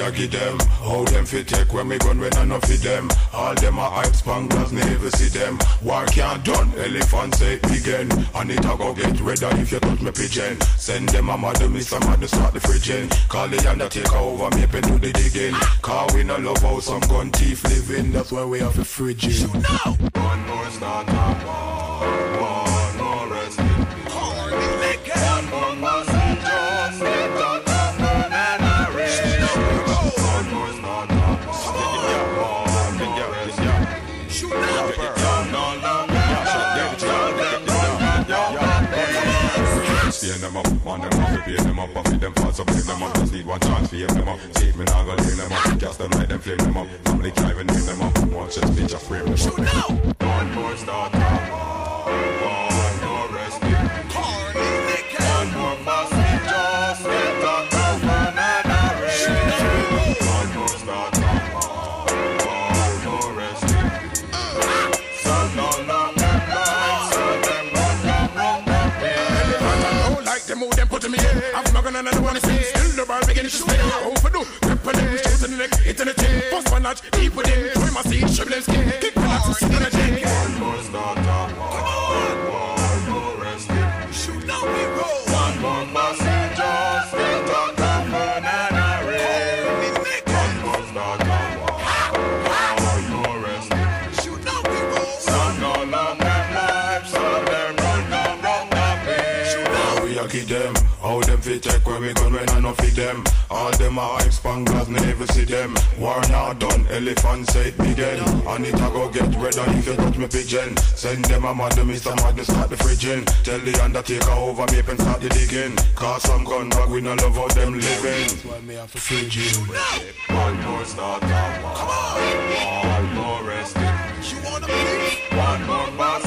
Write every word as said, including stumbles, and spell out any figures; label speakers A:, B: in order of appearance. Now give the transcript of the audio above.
A: a give them. How them fit take when me gun when I no fit them. All them a hype spanglers, never see them. War can't done, elephant say begin. And it a go get redder if you touch me pigeon. Send them a mother, me some mother start the fridging. Call the undertaker over me, pen do the digging. Car we no love how some gun thief living. That's why we have a fridging.
B: Shoot now!
A: One more start up, one more rest. One more must just get on top and a rest. One more start up, one more rest.
B: Shoot now!
A: Stay them up, want them up, pay them up, feed them fast, so pay them up. Just need one chance, feed them up. See me now, go clean them up. Cast them like them, flame them up. Family driving, name them up. Watch this bitch, I frame them up.
B: Shoot now!
A: One more start up, one more rest. One more fast, just get on top and a rest. One more start up, one more rest. Some don't love them life, some them run, run, run, run.
C: Like them, move them, put them in. I'm not gonna another one to see. Still the bar beginning to spin. Over do, pepper them, shoes in the neck, it's in the tail. First one notch, deep within. Try my seat, shovel them skin. Kick the nuts, sit in the chain.
A: One more start up, one more rest.
B: Shoot now, we roll!
A: One more fast, just get on top and a rest. One more start up, one more rest.
B: Shoot now, we roll!
A: Some don't love them life, some them run, run, run, run, run. We a give them, how them fit take when we gun when I no fit them. All them a hype spanglers, me never see them. War not done, elephant say it begin. And it a go get redder if you touch me pigeon. Send them a mother, Mister Madness start the fridging. Tell the undertaker over me and start the digging. Cause some gun bag we no love how them living. That's why me have to fridging. One more start up,
B: Come on!
A: one more resting.
B: You wanna bleed?
A: One more fast.